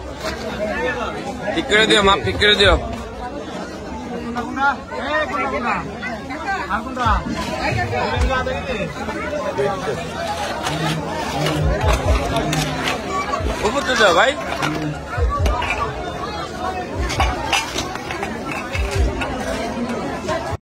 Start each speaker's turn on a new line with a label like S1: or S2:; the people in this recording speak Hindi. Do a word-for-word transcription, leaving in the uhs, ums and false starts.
S1: ঠিক করে দিও, মাপ ঠিক করে দিও। উপর তো যাও ভাই।